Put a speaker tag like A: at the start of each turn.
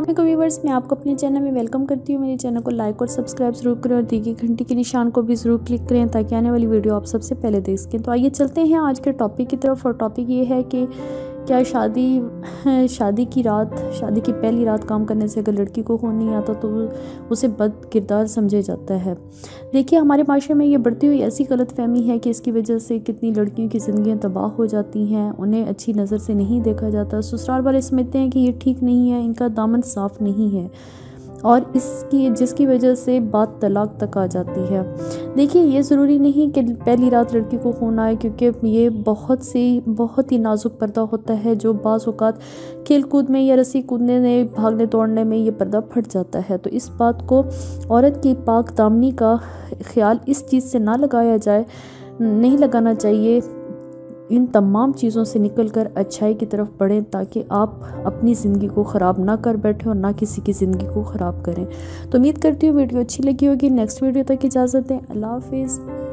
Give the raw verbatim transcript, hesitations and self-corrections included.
A: वालेकुम व्यूअर्स, मैं आपको अपने चैनल में वेलकम करती हूँ। मेरे चैनल को लाइक और सब्सक्राइब जरूर करें और दी गई घंटी के निशान को भी ज़रूर क्लिक करें ताकि आने वाली वीडियो आप सबसे पहले देख सकें। तो आइए चलते हैं आज के टॉपिक की तरफ। और टॉपिक ये है कि क्या शादी शादी की रात शादी की पहली रात काम करने से अगर लड़की को खून नहीं आता तो उसे बद किरदार समझा जाता है। देखिए, हमारे माशरे में ये बढ़ती हुई ऐसी गलतफहमी है कि इसकी वजह से कितनी लड़कियों की ज़िंदगियां तबाह हो जाती हैं, उन्हें अच्छी नज़र से नहीं देखा जाता। ससुराल वाले समझते हैं कि ये ठीक नहीं है, इनका दामन साफ़ नहीं है और इसकी जिसकी वजह से बात तलाक तक आ जाती है। देखिए, ये ज़रूरी नहीं कि पहली रात लड़की को खून आए, क्योंकि ये बहुत सी बहुत ही नाजुक पर्दा होता है जो बाज़ औक़ात खेल कूद में या रस्सी कूदने में, भागने दौड़ने में ये पर्दा फट जाता है। तो इस बात को औरत की पाक दामनी का ख्याल इस चीज़ से ना लगाया जाए नहीं लगाना चाहिए। इन तमाम चीज़ों से निकलकर अच्छाई की तरफ बढ़ें ताकि आप अपनी ज़िंदगी को ख़राब ना कर बैठें और ना किसी की ज़िंदगी को ख़राब करें। तो उम्मीद करती हूँ वीडियो अच्छी लगी होगी। नेक्स्ट वीडियो तक इजाज़त दें। अल्लाह हाफ़िज़।